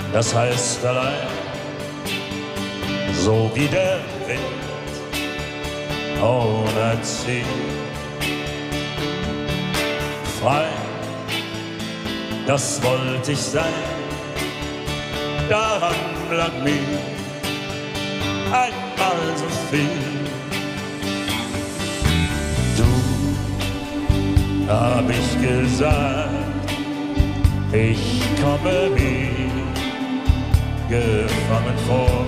Das heißt allein, so wie der Wind ohne Ziel. Frei, das wollte ich sein, daran lag mir einmal so viel. Du, hab ich gesagt, ich komme mir gefangen vor.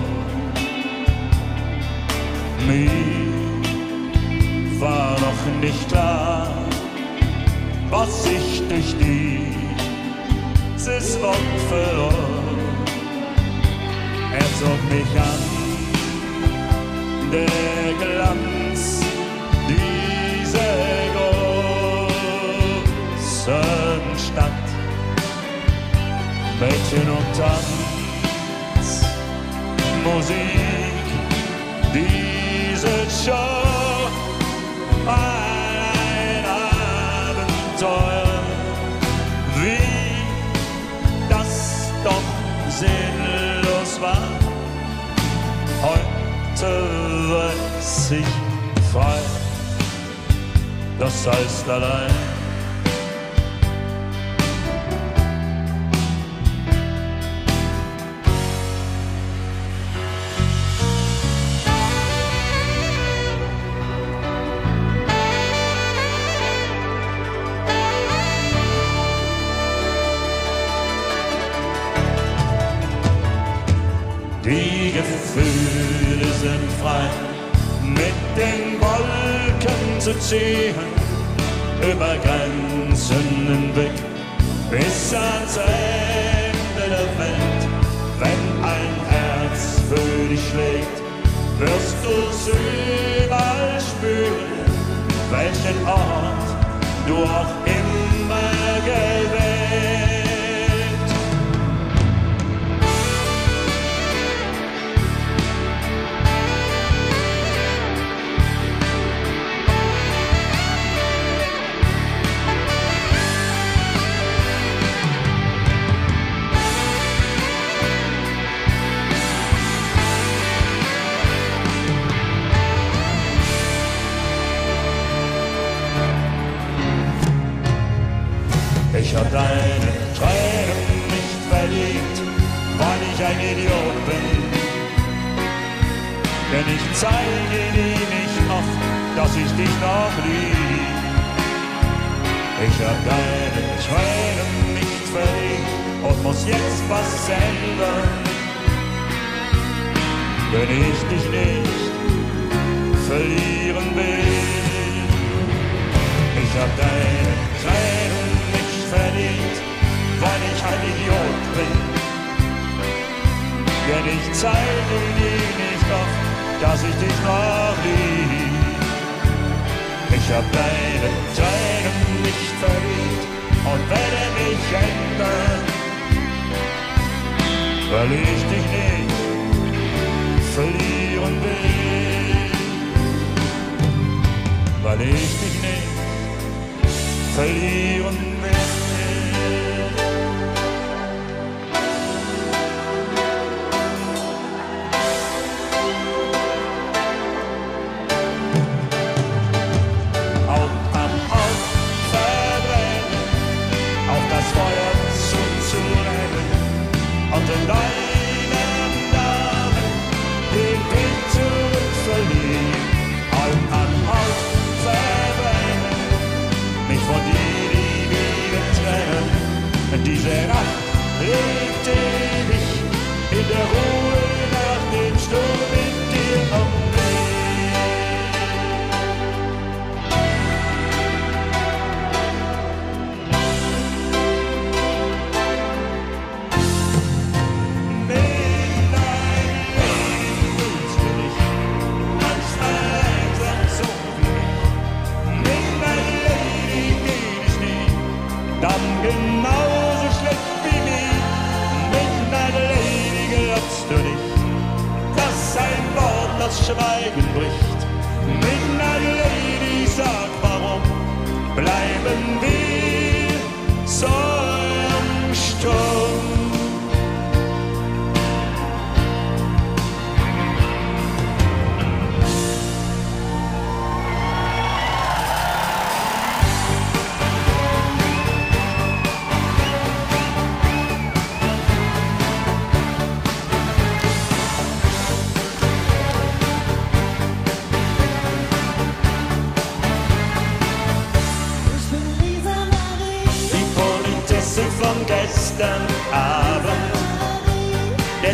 Mir war noch nicht klar, was ich durch dieses Wort verlor. Er zog mich an, der Glanz dieser großen Stadt. Mädchen und Tanz, Musik, diese Show, ein Abenteuer, wie das doch sinnlos war. Heute weiß ich frei, das heißt allein. Die Gefühle sind frei, mit den Wolken zu ziehen, über Grenzen hinweg, bis ans Ende der Welt. Wenn ein Herz für dich schlägt, wirst du's überall spüren, welchen Ort du auch immer gewählt. Ich hab deine Tränen nicht verliebt, weil ich ein Idiot bin. Denn ich zeige dir nicht oft, dass ich dich noch lieb. Ich hab deine Tränen nicht verliebt und muss jetzt was ändern, wenn ich dich nicht verlieren will. Ich hab deine Tränen verdient, weil ich ein Idiot bin. Denn ich zeige dir nicht oft, dass ich dich noch lieb. Ich hab deine Tränen nicht verdient und werde mich ändern, weil ich dich nicht verlieren will. Weil ich dich nicht verlieren will. Und in deinem Namen den Weg zurück verliehen, Haut an Haut verbrennen, mich von dir nie wieder trennen. Diese Nacht lebte ich in der Ruhe nach dem Sturm mit dir umgehen. Genauso schlecht wie nie, Midnight Lady, glaubst du nicht, dass ein Wort das Schweigen bricht? Midnight Lady, sag warum bleiben wir so im Sturm?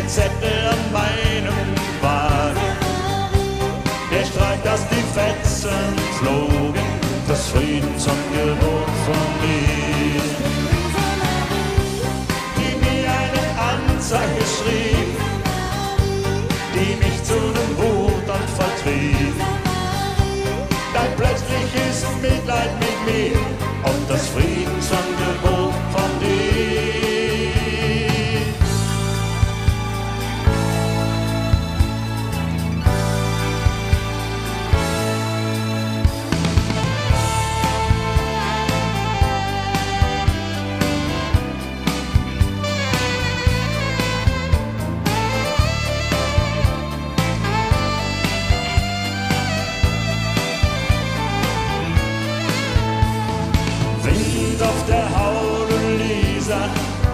den Zettel an meinem Wagen. Der Streik, dass die Fetzen flogen, das Friedensangebot von mir. Die mir eine Anzeige schrieb, die mich zu dem Wohnort vertrieb. Dann plötzlich ist Mitleid mit mir und das Friedensangebot von dir. Auf der Haudeliesa,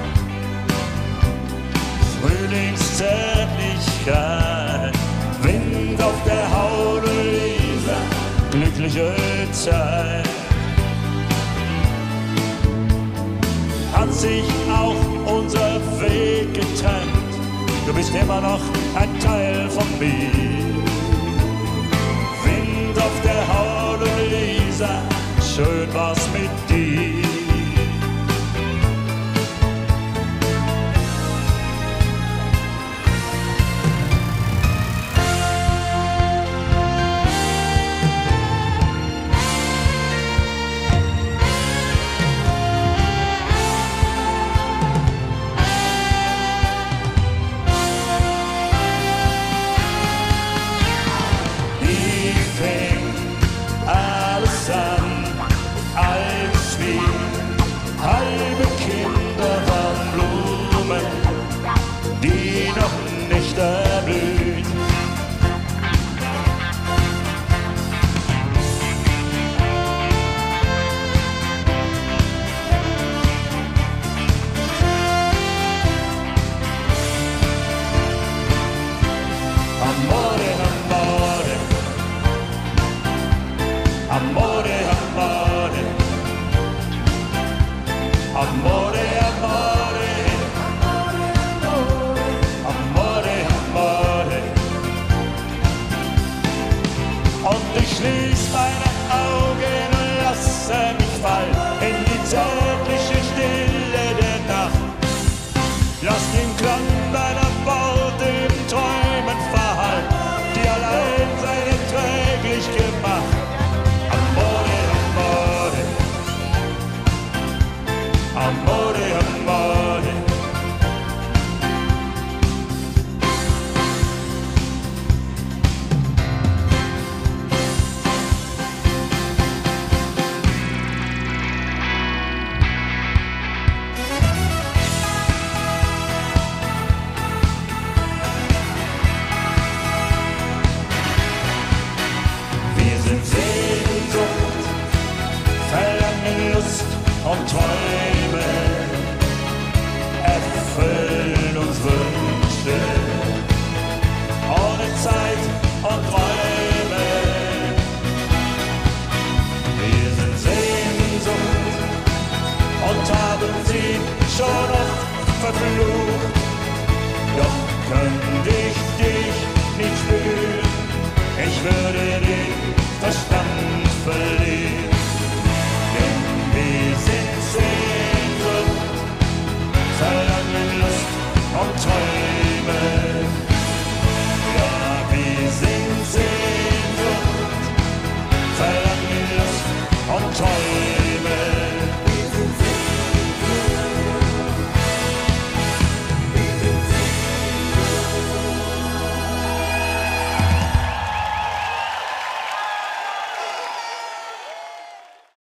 Frühlingszärtlichkeit. Wind auf der Haudeliesa, glückliche Zeit. Hat sich auch unser Weg getrennt, du bist immer noch ein Teil von mir. Wind auf der Haudeliesa, schön war's mit dir. Halbe Kinder waren Blumen, die noch nicht erblüht. Amore, amore, amore, amore. Amore, amore, amore, amore. Und ich schließ meine Augen und lasse mich fallen in die zärtliche Stille der Nacht. Lass den Klang deiner Worte in Träumen verhallen, die allein seien träglich gemacht. Amore, amore. Amore, amore. Wir sind Sehnsucht, Verlangen, Lust und Träume, erfüllen uns Wünsche, ohne Zeit und Träume. Wir sind Sehnsucht und haben sie schon oft verflucht, doch könnte ich dich nicht spüren, ich würde den Verstand verlieren. Wir sind Sehnsucht, Verlangen, Lust und Träume.